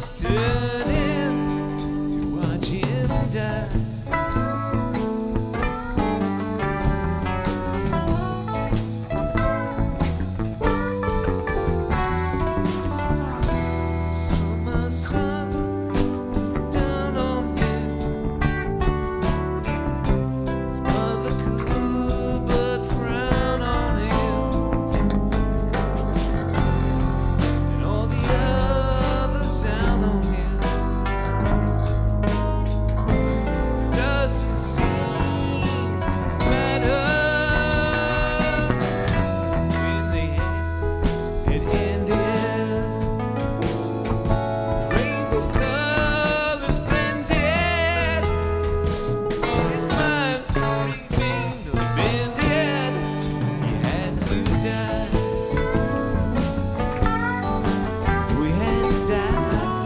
stood in to watch him die. Summer sun down on him. His mother could but frown on him, and all the other sound on him. Doesn't seem to matter when they had ended. Rainbow colors blended. His mind remained offended. He had to die. We had to die.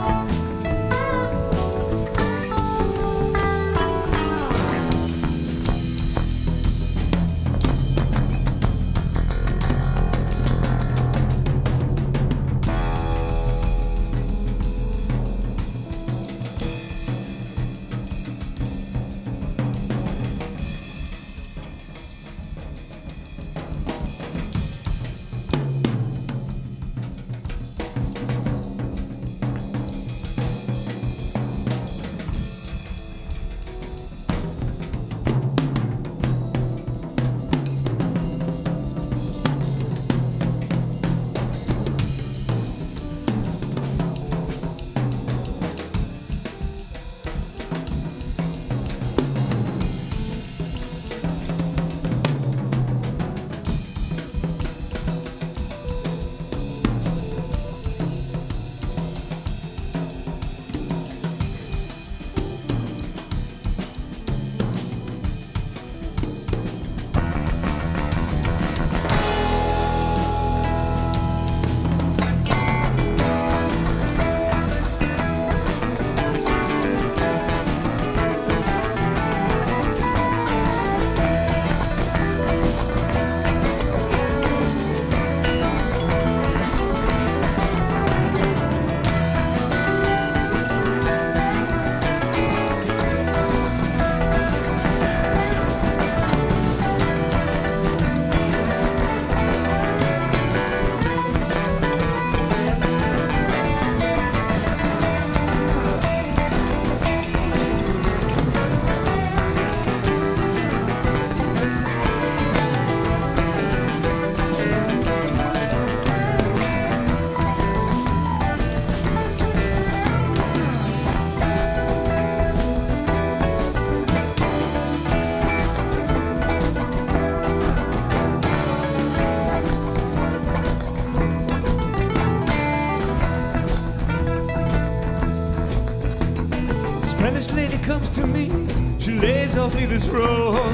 Spanish lady comes to me, she lays off me this rose.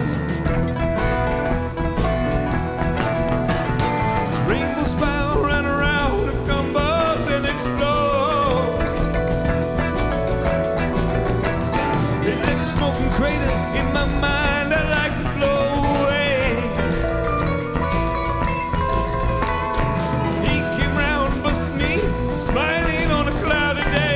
This rainbow spiral run around, it tumbles and explodes. It left a smoking crater in my mind, I'd like to blow away. He came round and busted me, smiling on a cloudy day.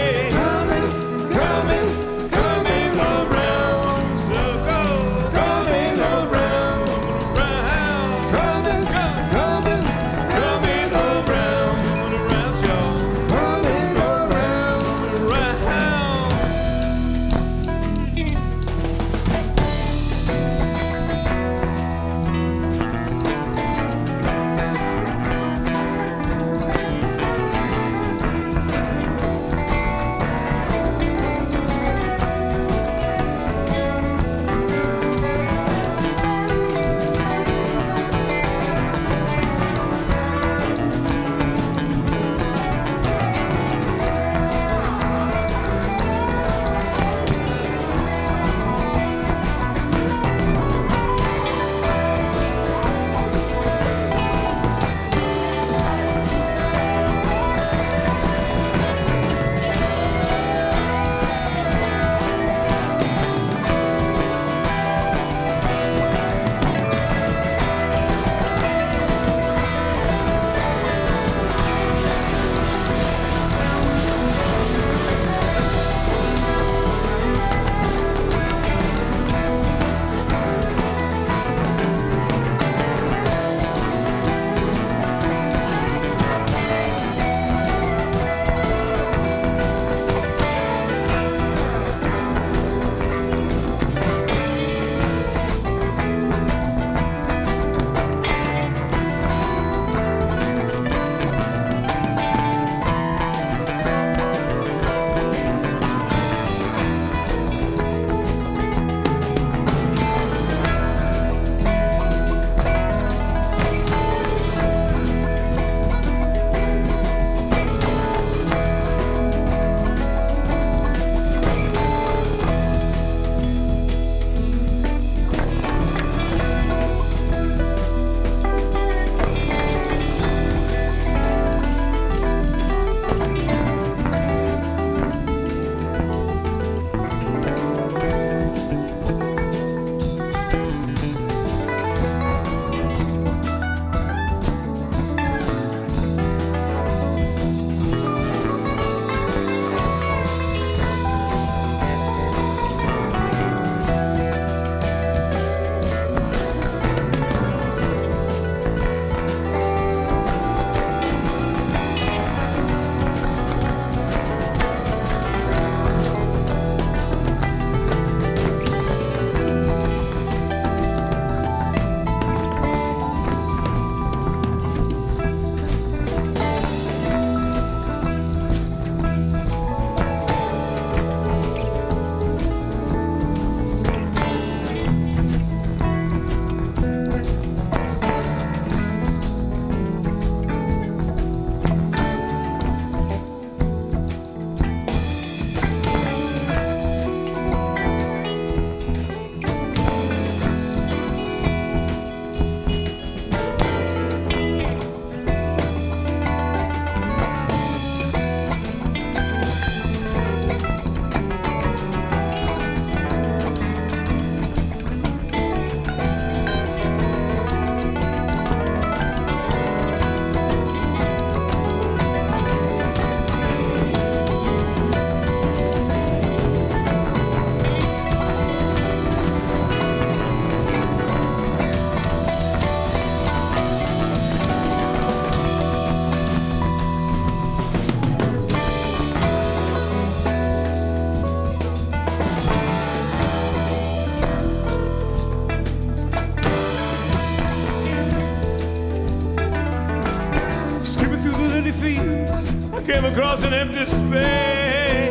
across an empty space.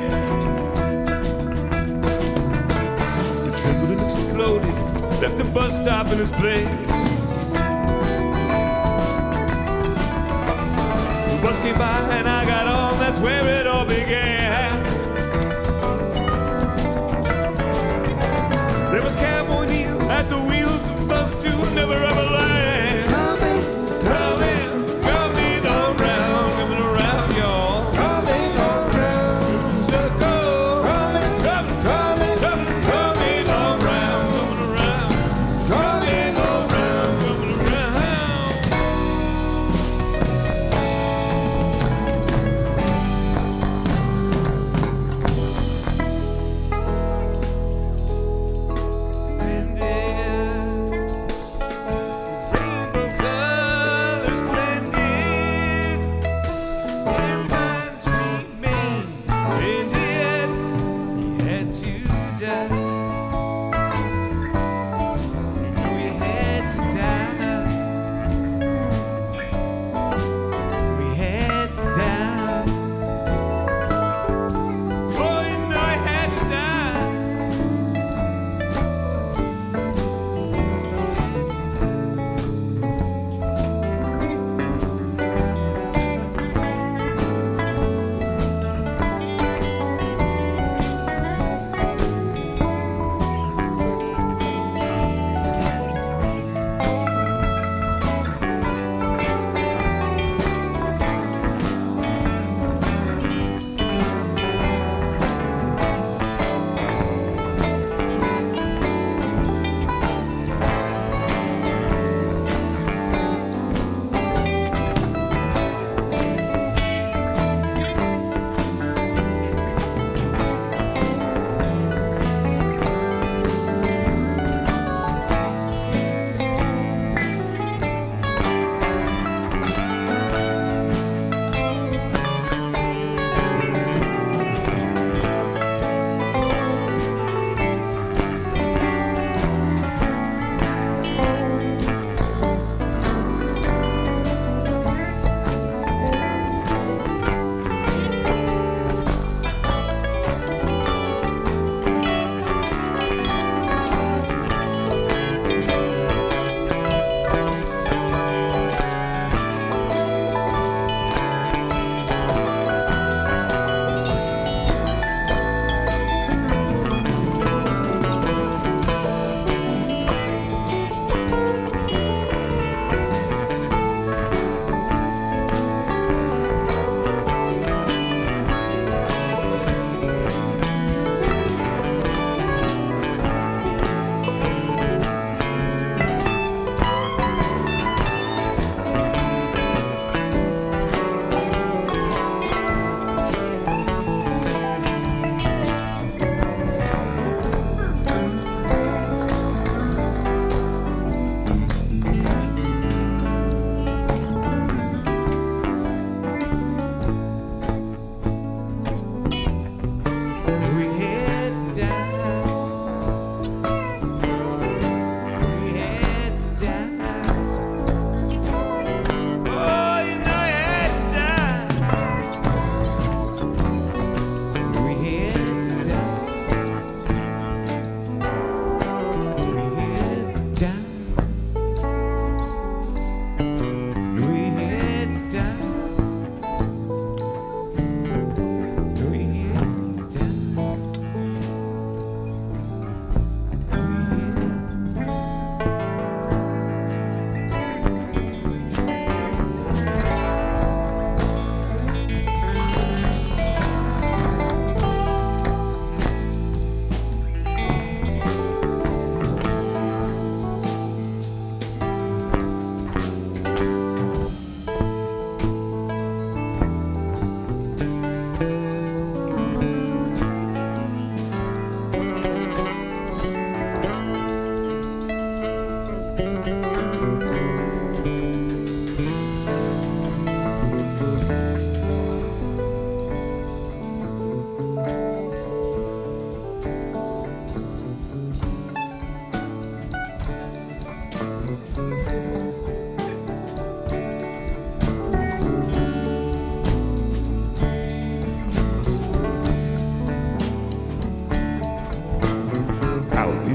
It trembled and exploded, left the bus stop in its place. The bus came by and I got on, that's where it all began. There was Cowboy Neil at the wheels of bus 2, never ever land. Coming, coming, coming around, coming around, y'all. Coming around, circle. Coming, coming, coming, coming, coming around, coming around, coming around, coming around.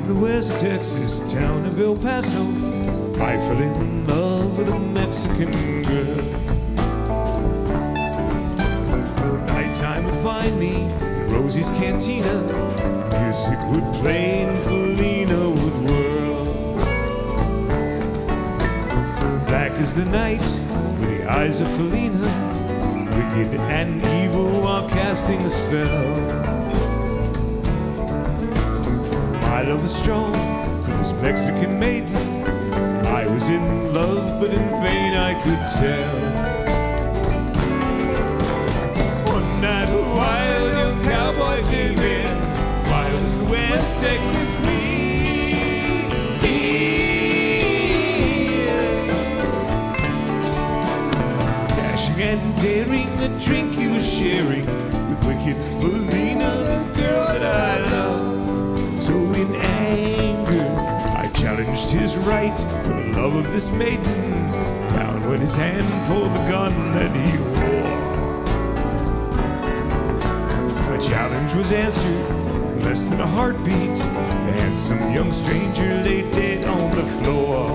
in the West Texas town of El Paso, I fell in love with a Mexican girl. Nighttime would find me in Rosie's Cantina. Music would play and Felina would whirl. Black as the night with the eyes of Felina, wicked and evil while casting a spell. My love was strong for this Mexican maiden. I was in love, but in vain I could tell. One night a wild young cowboy came in, wild as the West Texas wind. Dashing and daring, the drink he was sharing with wicked Felina, the girl that I love. So in anger, I challenged his right for the love of this maiden. Down went his hand for the gun that he wore. My challenge was answered in less than a heartbeat. The handsome young stranger lay dead on the floor.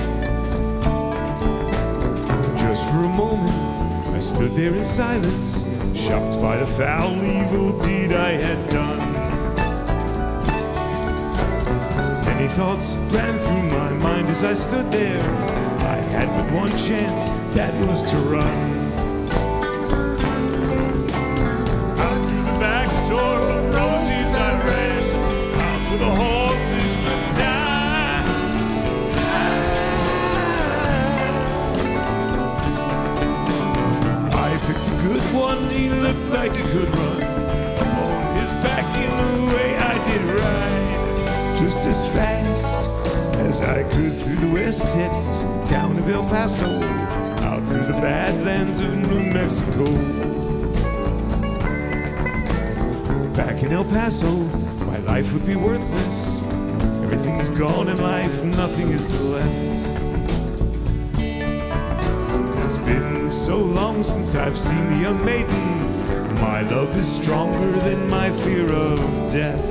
Just for a moment, I stood there in silence, shocked by the foul, evil deed I had done. Many thoughts ran through my mind as I stood there. I had but one chance, that was to run. Out through the back door of Rosie's I ran, out with the horses but time. I picked a good one, he looked like he could run. On his back in the way I did ride, just as fast as I could through the West Texas town of El Paso, out through the badlands of New Mexico. Back in El Paso, my life would be worthless. Everything's gone in life, nothing is left. It's been so long since I've seen the young maiden. My love is stronger than my fear of death.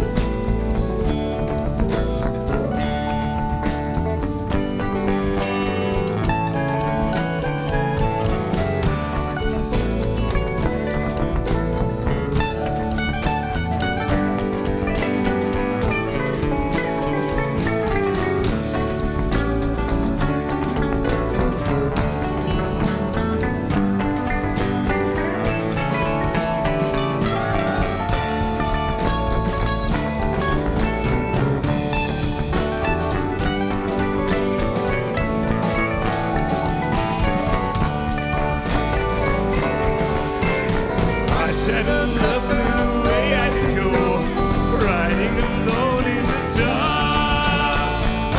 Settled up in a way I could go, riding alone in the dark.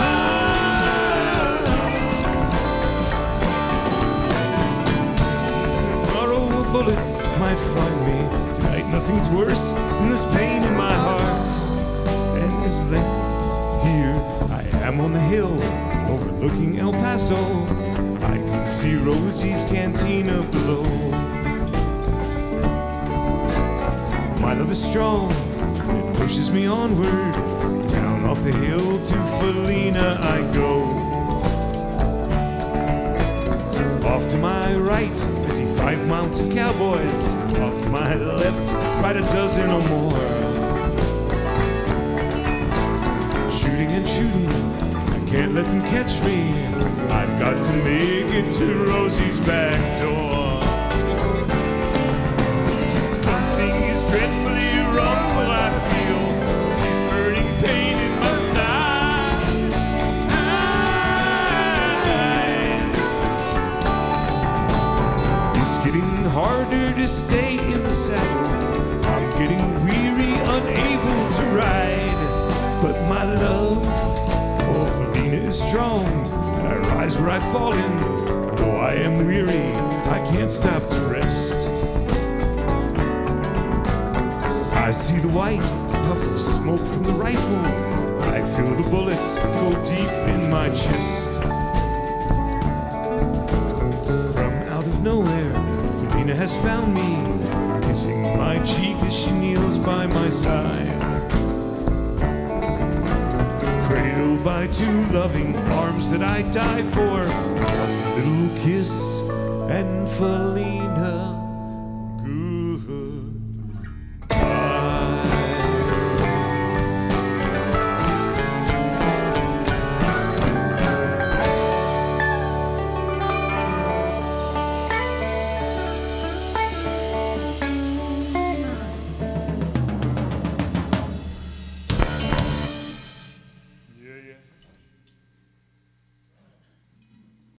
Tomorrow a bullet might find me. Tonight nothing's worse than this pain in my heart. And this length here, I am on the hill overlooking El Paso. I can see Rosie's Cantina below. My love is strong, it pushes me onward. Down off the hill to Felina I go. Off to my right, I see 5 mounted cowboys. Off to my left, quite a dozen or more. Shooting and shooting, I can't let them catch me. I've got to make it to Rosie's back door. Dreadfully wrongful I feel, deep burning pain in my side. It's getting harder to stay in the saddle. I'm getting weary, unable to ride. But my love for Felina is strong, and I rise where I've fallen. Though I am weary, I can't stop to rest. I see the white puff of smoke from the rifle. I feel the bullets go deep in my chest. From out of nowhere, Felina has found me, kissing my cheek as she kneels by my side. by two loving arms that I'd die for. A little kiss and Felina.